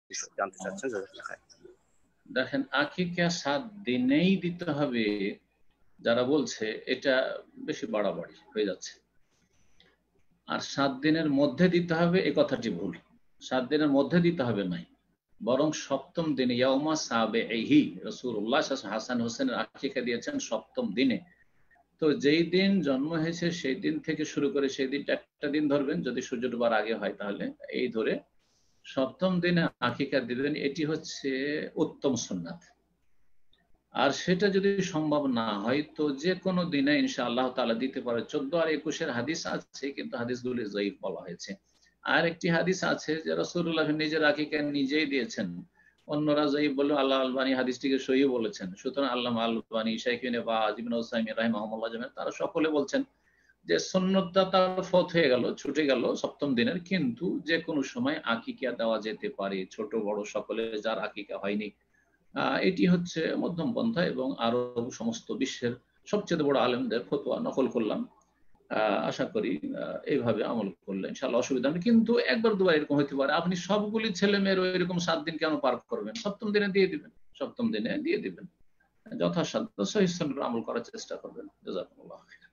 জানতে চাচ্ছেন। দেখেন, আকিকা 7 দিনেই দিতে হবে যারা বলছে, এটা বেশি বাড়াবাড়ি হয়ে যাচ্ছে। আর 7 দিনের মধ্যে দিতে হবে এই কথাটি ভুল। 7 দিনের মধ্যে দিতে হবে নাই, বরং সপ্তম দিনে ইয়াউমা সাবেহি রাসূলুল্লাহ হাসান হোসেনের আকিকা দিয়েছেন সপ্তম দিনে। তো যেই দিন জন্ম হয়েছে সেই দিন থেকে শুরু করে সেই দিনটা একটা দিন ধরবেন, যদি সূর্য ডোবার আগে হয় তাহলে এই ধরে সপ্তম দিনে আকিকা দিবেন। এটি হচ্ছে উত্তম সুন্নাত। আর সেটা যদি সম্ভব না হয় তো যে কোনো দিনে ইনশাআল্লাহ তাআলা দিতে পারে। 14 আর 21 হাদিস আছে, কিন্তু হাদিসগুলি যঈফ বলা হয়েছে। আর একটি হাদিস আছে যে রাসূলুল্লাহ নিজের আকিকা নিজেই দিয়েছেন, অন্যরা যঈফ বললেও আল্লাহ আলবানী হাদিসটিকে সহিহ বলেছেন। সুতরাং আল্লামা আলবানী, শাইখ ইবনে বাজ, ইবনে উসাইমিন রাহিমাহুল্লাহ জামিআন তারা সকলে বলছেন যে সুন্নতটা তার ফত হয়ে গেল, ছুটে গেল সপ্তম দিনের, কিন্তু যে কোনো সময় আকিকা দেওয়া যেতে পারে, ছোট বড় সকলে যার আকিকা হয়নি। এটি হচ্ছে মধ্যম পন্থা এবং আরো সমস্ত বিশ্বের সবচেয়ে বড় আলেমদের ফতোয়া নকল করলাম। আশা করি এইভাবে আমল করলে ইনশাআল্লাহ অসুবিধা নেই। কিন্তু একবার দুবার এরকম হতে পারে, আপনি সবগুলি ছেলে মেয়ের এরকম 7 দিন কেন পার করবেন? সপ্তম দিনে দিয়ে দিবেন, সপ্তম দিনে দিয়ে দিবেন। যথাসাধ্য সহিহ সুন্নাহর আমল করার চেষ্টা করবেন। জাযাকুমুল্লাহ খাইর।